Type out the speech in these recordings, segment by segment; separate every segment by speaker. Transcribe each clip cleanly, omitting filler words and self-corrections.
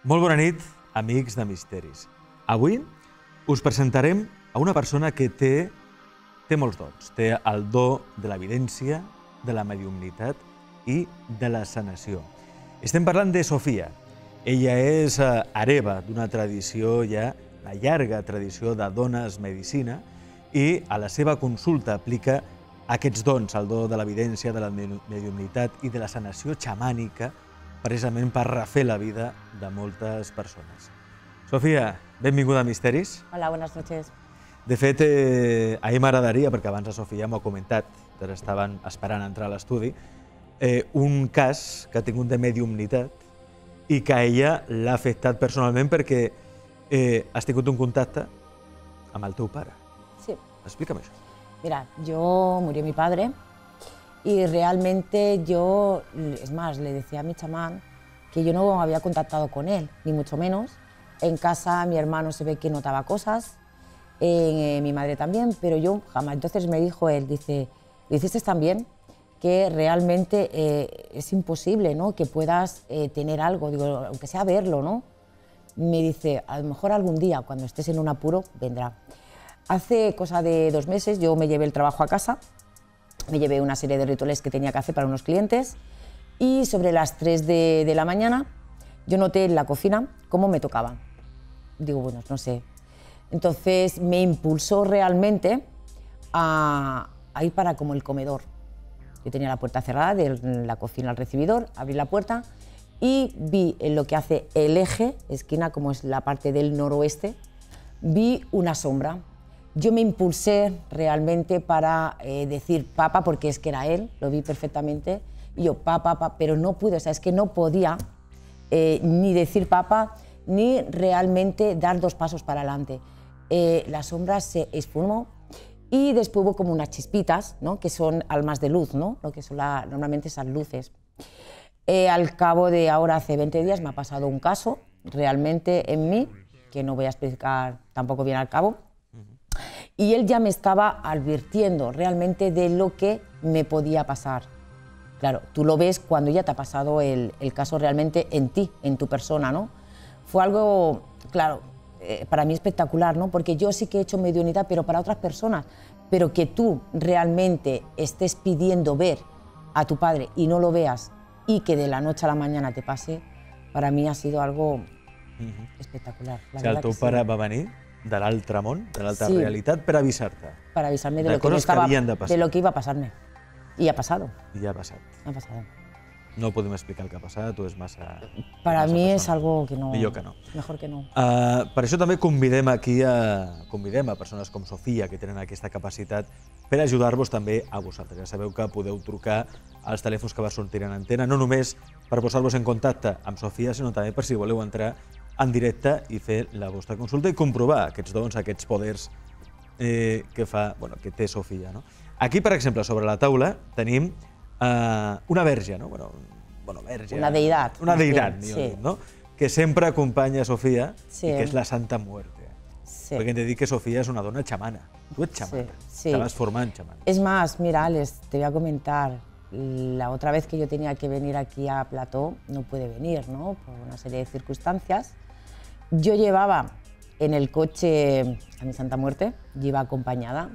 Speaker 1: Molt bona nit, amics de Misteris. Avui us presentarem a una persona que té molts dons. Té el do de l'evidència, de la mediumnitat i de la sanació. Estem parlant de Sofia. Ella és hereva d'una tradició ja, una llarga tradició de dones medicina, i a la seva consulta aplica aquests dons, el do de l'evidència, de la mediumnitat i de la sanació xamànica, precisament per refer la vida de moltes persones. Sofia, benvinguda a Misteris.
Speaker 2: Hola, buenas noches.
Speaker 1: De fet, a mi m'agradaria, perquè abans la Sofia m'ho ha comentat, que estaven esperant entrar a l'estudi, un cas que ha tingut de mediumnitat i que a ella l'ha afectat personalment perquè has tingut un contacte amb el teu pare.
Speaker 2: Sí.
Speaker 1: Explica'm això.
Speaker 2: Mira, murió mi padre y realmente yo, es más, le decía a mi chamán que yo no había contactado con él, ni mucho menos. En casa mi hermano se ve que notaba cosas, mi madre también, pero yo jamás. Entonces me dijo él, dice, lo hiciste tan bien que realmente es imposible, ¿no?, que puedas tener algo, digo, aunque sea verlo, ¿no? Me dice, a lo mejor algún día, cuando estés en un apuro, vendrá. Hace cosa de 2 meses yo me llevé el trabajo a casa, me llevé una serie de rituales que tenía que hacer para unos clientes y sobre las 3 de la mañana yo noté en la cocina cómo me tocaba. Digo, bueno, no sé. Entonces me impulsó realmente a ir para como el comedor. Yo tenía la puerta cerrada de la cocina al recibidor, abrí la puerta y vi en lo que hace el eje, esquina, como es la parte del noroeste, vi una sombra. Yo me impulsé realmente para decir papá, porque es que era él, lo vi perfectamente, y yo papá, pero no pude, o sea, es que no podía ni decir papá, ni realmente dar 2 pasos para adelante. La sombra se esfumó y después hubo como unas chispitas, ¿no?, que son almas de luz, ¿no?, lo que son normalmente esas luces. Al cabo de ahora, hace 20 días, me ha pasado un caso realmente en mí, que no voy a explicar tampoco bien al cabo, y él ya me estaba advirtiendo realmente de lo que me podía pasar. Claro, tú lo ves cuando ya te ha pasado el caso realmente en ti, en tu persona, ¿no? Fue algo, claro, para mí espectacular, ¿no? Porque yo sí que he hecho mediunidad, pero para otras personas, pero que tú realmente estés pidiendo ver a tu padre y no lo veas y que de la noche a la mañana te pase, para mí ha sido algo espectacular.
Speaker 1: O sigui, el teu pare va venir de l'altre món, de l'altra realitat, per avisar-te.
Speaker 2: Para avisarme de
Speaker 1: lo
Speaker 2: que iba a pasarme. Y ha pasado.
Speaker 1: I ha passat.
Speaker 2: Ha pasado.
Speaker 1: No podem explicar el que ha passat, o és massa...
Speaker 2: Para mí es algo que no...
Speaker 1: Millor que no.
Speaker 2: Mejor que no.
Speaker 1: Per això també convidem aquí a persones com Sofia, que tenen aquesta capacitat, per ajudar-vos també a vosaltres. Ja sabeu que podeu trucar als telèfons que va sortir en antena, no només per posar-vos en contacte amb Sofia, sinó també per si voleu entrar en directe i fer la vostra consulta i comprovar aquests dons, aquests poders que té Sofia. Aquí, per exemple, sobre la taula tenim una verge, no? Verge...
Speaker 2: Una deïtat.
Speaker 1: Una deïtat, millor dit, no? Que sempre acompanya Sofia i que és la Santa Muerte. Perquè hem de dir que Sofia és una dona xamana. Tu ets xamana, te vas formant xamana.
Speaker 2: Es más, mira, Alex, te voy a comentar, la otra vez que yo tenía que venir aquí a Plató, no pude venir, ¿no?, por una serie de circunstancias. Yo llevaba en el coche a mi Santa Muerte, yo iba acompañada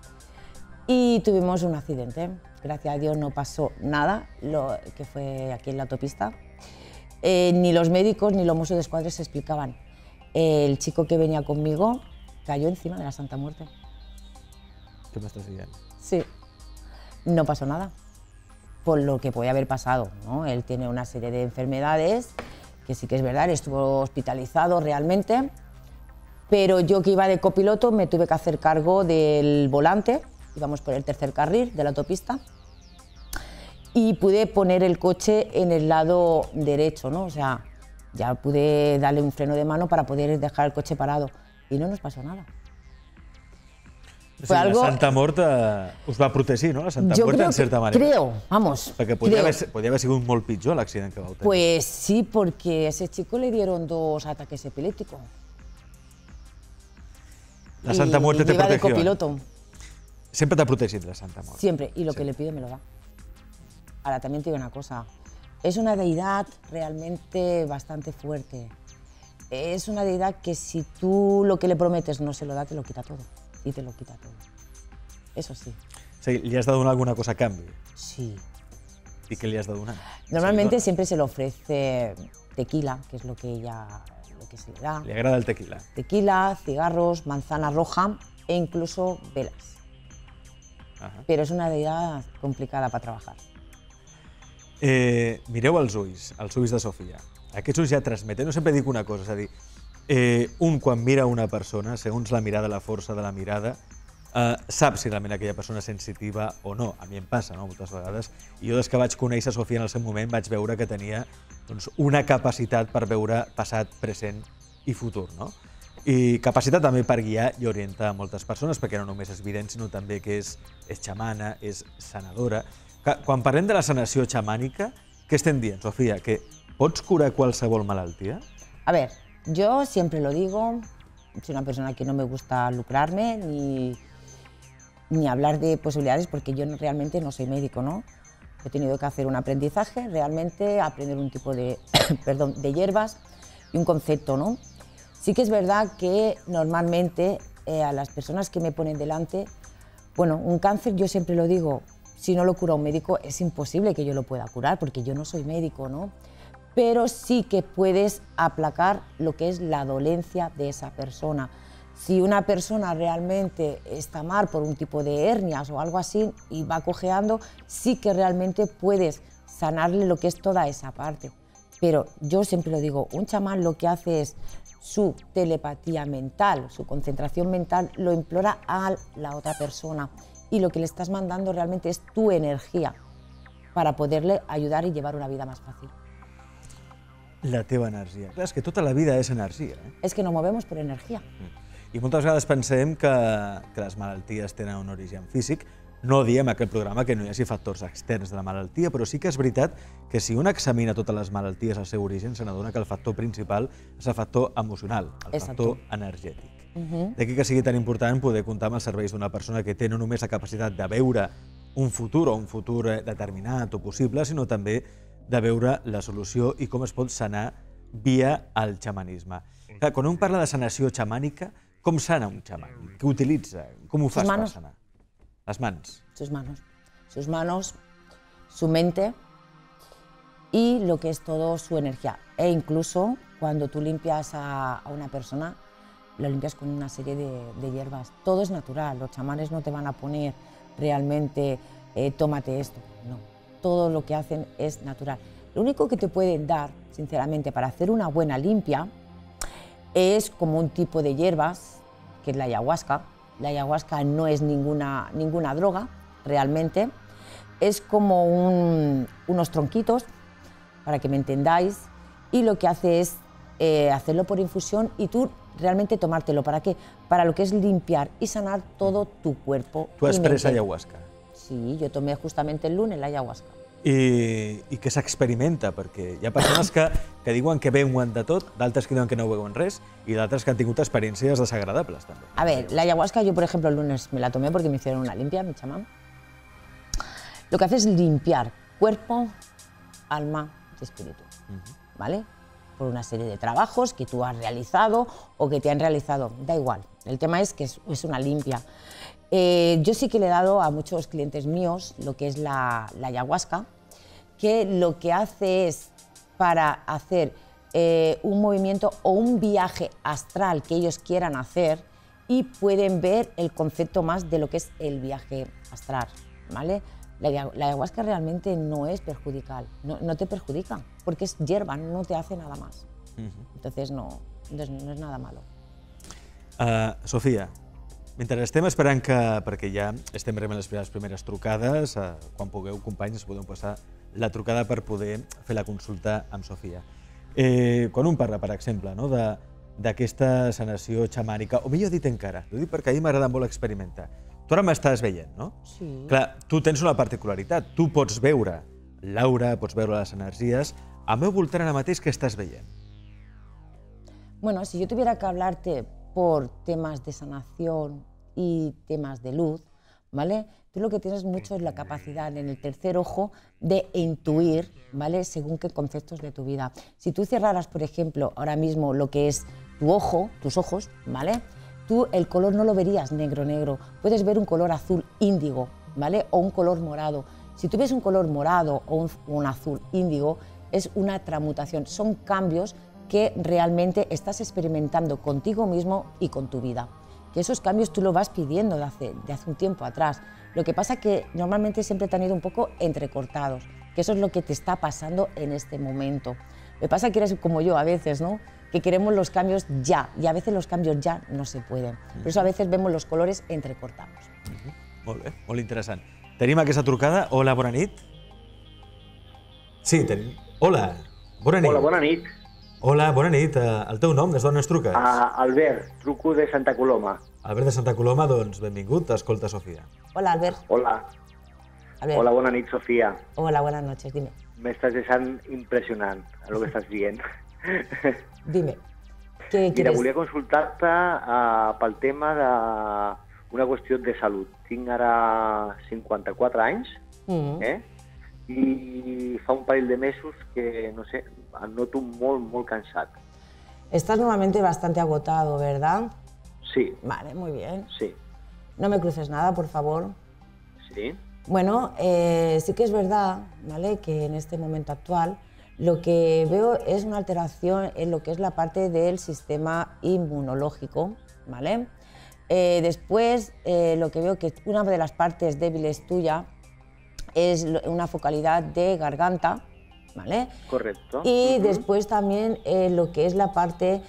Speaker 2: y tuvimos un accidente. Gracias a Dios no pasó nada, que fue aquí en la autopista. Ni los médicos ni los Mossos d'Esquadra se explicaban. El chico que venía conmigo cayó encima de la Santa Muerte.
Speaker 1: ¿Qué me estás diciendo?
Speaker 2: Sí, no pasó nada, por lo que podía haber pasado, ¿no? Él tiene una serie de enfermedades, que sí que es verdad, estuvo hospitalizado realmente, pero yo que iba de copiloto me tuve que hacer cargo del volante, íbamos por el 3er carril de la autopista, y pude poner el coche en el lado derecho, ¿no? O sea, ya pude darle un freno de mano para poder dejar el coche parado, y no nos pasó nada.
Speaker 1: Fue algo... La Santa Muerte us va protegir, no? La Santa Muerte, en cierta manera.
Speaker 2: Creo, vamos.
Speaker 1: Perquè podia haver sigut molt pitjor l'accident que vau tenir.
Speaker 2: Pues sí, porque a ese chico le dieron 2 ataques epilépticos.
Speaker 1: La Santa Muerte te protegió.
Speaker 2: Iba de copiloto.
Speaker 1: Siempre te ha protegido la Santa Muerte.
Speaker 2: Siempre, y lo que le pide me lo da. Ahora, también te digo una cosa, es una deidad realmente bastante fuerte. es una deidad que si tú lo que le prometes no se lo da, te lo quita todo. Y te lo quita todo. Eso sí.
Speaker 1: O sigui, li has de donar alguna cosa a canvi.
Speaker 2: Sí.
Speaker 1: I què li has de donar?
Speaker 2: Normalmente siempre se le ofrece tequila, que es lo que se le da.
Speaker 1: Li agrada el tequila.
Speaker 2: Tequila, cigarros, manzana roja e incluso velas. Pero es una deidad complicada para trabajar.
Speaker 1: Mireu els ulls de Sofia. Aquests ulls ja transmeten, no sempre dic una cosa, és a dir, un quan mira una persona, segons la mirada, la força de la mirada, sap si realment aquella persona és sensitiva o no. A mi em passa, no?, moltes vegades. I jo, des que vaig conèixer Sofia en el seu moment, vaig veure que tenia una capacitat per veure passat, present i futur, no? I capacitat també per guiar i orientar moltes persones, perquè no només és vident, sinó també que és xamana, és sanadora. Quan parlem de la sanació xamànica, què estem dient, Sofia? Que pots curar qualsevol malaltia?
Speaker 2: A ver, yo siempre lo digo, soy una persona que no me gusta lucrarme ni hablar de posibilidades porque yo realmente no soy médico, ¿no? He tenido que hacer un aprendizaje, realmente aprender un tipo de, de hierbas y un concepto, ¿no? Sí que es verdad que normalmente a las personas que me ponen delante, bueno, un cáncer yo siempre lo digo, si no lo cura un médico es imposible que yo lo pueda curar porque yo no soy médico, ¿no? Pero sí que puedes aplacar lo que es la dolencia de esa persona. Si una persona realmente está mal por un tipo de hernias o algo así y va cojeando, sí que realmente puedes sanarle lo que es toda esa parte. Pero yo siempre lo digo, un chamán lo que hace es su telepatía mental, su concentración mental, lo implora a la otra persona y lo que le estás mandando realmente es tu energía para poderle ayudar y llevar una vida más fácil.
Speaker 1: La teva energia. Clar, és que tota la vida és energia.
Speaker 2: Es que nos movemos por energía.
Speaker 1: I moltes vegades pensem que les malalties tenen un origen físic. No diem a aquest programa que no hi hagi factors externs de la malaltia, però sí que és veritat que si un examina totes les malalties al seu origen, se n'adona que el factor principal és el factor emocional, el factor energètic. D'aquí que sigui tan important poder comptar amb els serveis d'una persona que té no només la capacitat de veure un futur o un futur determinat o possible, sinó també de veure la solució i com es pot sanar via el xamanisme. Quan un parla de sanació xamànica, com sana un xamán? Què utilitza? Com ho fas per sanar? Las manos.
Speaker 2: Sus manos. Sus manos, su mente y lo que es todo su energía. E incluso cuando tú limpias a una persona, lo limpias con una serie de hierbas. Todo es natural. Los chamanes no te van a poner realmente tómate esto. No. Todo lo que hacen es natural. Lo único que te pueden dar, sinceramente, para hacer una buena limpia es como un tipo de hierbas, que es la ayahuasca. La ayahuasca no es ninguna droga, realmente. Es como unos tronquitos, para que me entendáis, y lo que hace es hacerlo por infusión y tú realmente tomártelo. ¿Para qué? Para lo que es limpiar y sanar todo tu cuerpo.
Speaker 1: ¿Tú has pres ayahuasca?
Speaker 2: Sí, yo tomé justamente el lunes la ayahuasca.
Speaker 1: I què s'experimenta? Perquè hi ha persones que diuen que veuen de tot, d'altres que diuen que no veuen res, y d'altres que han tingut experiencias desagradables també.
Speaker 2: A ver, la ayahuasca yo, por ejemplo, el lunes me la tomé porque me hicieron una limpia, mi chamán. Lo que hace es limpiar cuerpo, alma y espíritu, ¿vale? Por una serie de trabajos que tú has realizado o que te han realizado, da igual. El tema es que es una limpia. Yo sí que le he dado a muchos clientes míos lo que es la ayahuasca, que lo que hace es para hacer un movimiento o un viaje astral que ellos quieran hacer y pueden ver el concepto más de lo que es el viaje astral, ¿vale? La ayahuasca realmente no es perjudicial, no te perjudica, porque es hierba, no te hace nada más. Entonces no es nada malo.
Speaker 1: Sofia, mentre estem esperant que, perquè ja estem rebent les primeres trucades, quan pugueu, companys, podeu passar la trucada per poder fer la consulta amb Sofia. Quan un parla, per exemple, d'aquesta sanació xamànica, o millor dit encara, ho dic perquè a mi m'agrada molt experimentar. Tu ara m'estàs veient, no?
Speaker 2: Sí.
Speaker 1: Clar, tu tens una particularitat. Tu pots veure l'aura, pots veure les energies. Al meu voltant ara mateix, què estàs veient?
Speaker 2: Bueno, si yo tuviera que hablarte por temas de sanación y temas de luz, ¿vale? Tú lo que tienes mucho es la capacidad en el tercer ojo de intuir, ¿vale? Según qué conceptos de tu vida. Si tú cerraras, por ejemplo, ahora mismo lo que es tu ojo, tus ojos, ¿vale? Tú el color no lo verías negro, negro. Puedes ver un color azul índigo, ¿vale? O un color morado. Si tú ves un color morado o un azul índigo, es una transmutación. Son cambios que realmente estás experimentando contigo mismo y con tu vida. Que esos cambios tú los vas pidiendo de hace un tiempo atrás. Lo que pasa es que normalmente siempre te han ido un poco entrecortados, que eso es lo que te está pasando en este momento. Lo que pasa es que eres como yo a veces, ¿no? Que queremos los cambios ya, y a veces los cambios ya no se pueden. Por eso a veces vemos los colores entrecortados.
Speaker 1: Molt bé, molt interessant. Tenim aquesta trucada. Hola, bona nit. Sí, tenim... Hola, bona nit.
Speaker 3: Hola, bona nit.
Speaker 1: Hola, bona nit. El teu nom, des d'on ens truques?
Speaker 3: Albert, truco de Santa Coloma.
Speaker 1: Albert de Santa Coloma, doncs benvingut. Escolta, Sofia.
Speaker 2: Hola, Albert.
Speaker 3: Hola.
Speaker 2: Albert.
Speaker 3: Hola, bona nit, Sofia.
Speaker 2: Hola, buenas noches, dime.
Speaker 3: M'estàs deixant impressionant, el que estàs dient.
Speaker 2: Dime, què
Speaker 3: Mira,
Speaker 2: quieres?
Speaker 3: volia consultar-te pel tema d'una qüestió de salut. Tinc ara 54 anys, i fa un parell de mesos que, no sé, em noto molt cansat.
Speaker 2: Estás nuevamente bastante agotado, ¿verdad?
Speaker 3: Sí,
Speaker 2: Vale, muy bien.
Speaker 3: sí,
Speaker 2: No me cruces nada, por favor.
Speaker 3: sí.
Speaker 2: Bueno, sí que es verdad, ¿vale? Que en este momento actual lo que veo es una alteración en lo que es la parte del sistema inmunológico, ¿vale? Después, lo que veo que una de las partes débiles tuya es una focalidad de garganta, ¿vale?
Speaker 3: Correcto.
Speaker 2: Y después también lo que es la parte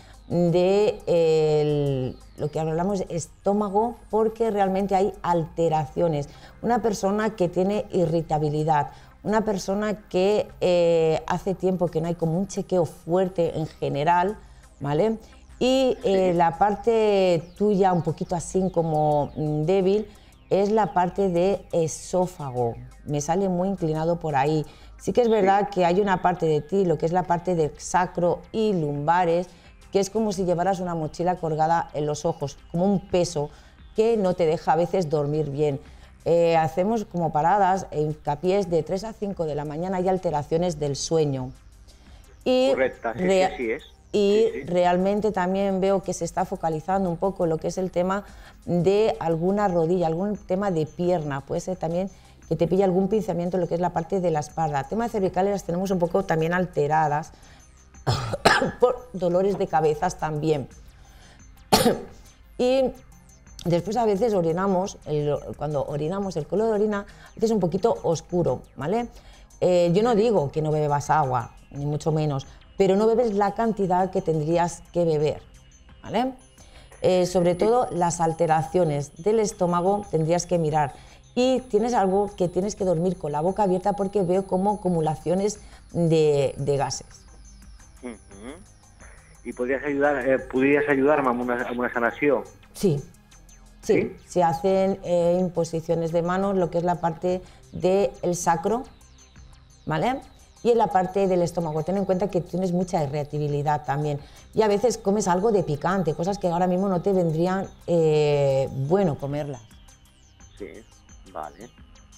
Speaker 2: de lo que hablamos de estómago, porque realmente hay alteraciones. Una persona que tiene irritabilidad, una persona que hace tiempo que no hay como un chequeo fuerte en general, ¿vale? Y la parte tuya un poquito así como débil es la parte de esófago. Me sale muy inclinado por ahí. Sí que es verdad que hay una parte de ti, lo que es la parte de sacro y lumbares, que es como si llevaras una mochila colgada en los ojos, como un peso que no te deja a veces dormir bien. Hacemos como paradas, hincapiés de 3 a 5 de la mañana, hay alteraciones del sueño. Y
Speaker 3: Correcte, sí, sí, sí és.
Speaker 2: y
Speaker 3: Sí, sí.
Speaker 2: realmente también veo que se está focalizando un poco lo que es el tema de alguna rodilla, algún tema de pierna. Puede ser también que te pille algún pinzamiento en lo que es la parte de la espalda. El tema de cervicales las tenemos un poco también alteradas por dolores de cabezas también. Y después a veces orinamos, cuando orinamos el color de orina a veces es un poquito oscuro, ¿vale? Yo no digo que no bebas agua, ni mucho menos, pero no bebes la cantidad que tendrías que beber, ¿vale? Sobre todo las alteraciones del estómago tendrías que mirar. Y tienes algo que tienes que dormir con la boca abierta porque veo como acumulaciones de gases.
Speaker 3: I podries ajudar-me amb una sanació?
Speaker 2: Sí, sí, se hacen imposiciones de manos, lo que es la parte del sacro, ¿vale? Y en la parte del estómago. Ten en cuenta que tienes mucha irritabilidad también. Y a veces comes algo de picante, cosas que ahora mismo no te vendrían bueno comerlas.
Speaker 3: Sí, vale.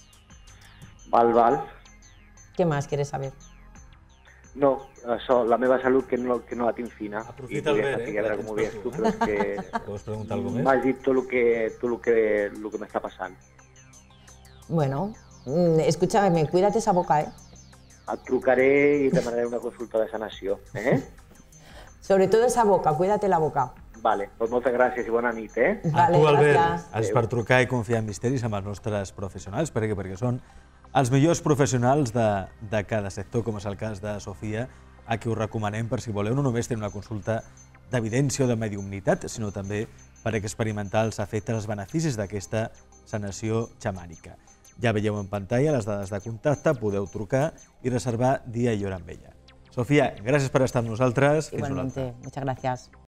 Speaker 3: Val.
Speaker 2: ¿Qué más quieres saber?
Speaker 3: No, això, la meva salut que no la tinc fina.
Speaker 1: Aprofita
Speaker 3: I volia
Speaker 1: el
Speaker 3: saber
Speaker 1: bé,
Speaker 3: ara com ho veies tu, però és que
Speaker 1: Vols preguntar alguna cosa més?
Speaker 3: m'has dit tot el que m'està passant.
Speaker 2: Bueno, escúchame, cuídate esa boca, ¿eh?
Speaker 3: Et trucaré i et demanaré una consulta de sanació.
Speaker 2: Sobre todo esa boca, cuídate la boca.
Speaker 3: Vale, doncs moltes gràcies i bona nit,
Speaker 2: Vale,
Speaker 1: A tu, Albert,
Speaker 2: gràcies.
Speaker 1: és per trucar i confiar en misteris amb els nostres professionals, perquè són els millors professionals de cada sector, com és el cas de Sofia, a qui us recomanem per si voleu no només tenir una consulta d'evidència o de mediumnitat, sinó també per experimentar els efectes, els beneficis d'aquesta sanació xamànica. Ja veieu en pantalla les dades de contacte, podeu trucar i reservar dia i hora amb ella. Sofia, gràcies per estar amb nosaltres. Fins una altra.
Speaker 2: Igualmente, muchas gracias.